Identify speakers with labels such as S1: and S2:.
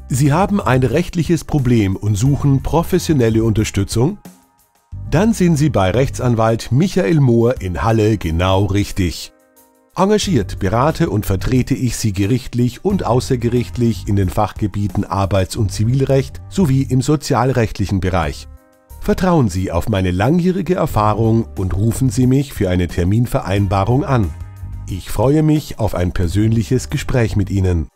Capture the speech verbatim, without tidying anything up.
S1: Sie haben ein rechtliches Problem und suchen professionelle Unterstützung? Dann sind Sie bei Rechtsanwalt Michael Mohr in Halle genau richtig. Engagiert berate und vertrete ich Sie gerichtlich und außergerichtlich in den Fachgebieten Arbeits- und Zivilrecht sowie im sozialrechtlichen Bereich. Vertrauen Sie auf meine langjährige Erfahrung und rufen Sie mich für eine Terminvereinbarung an. Ich freue mich auf ein persönliches Gespräch mit Ihnen.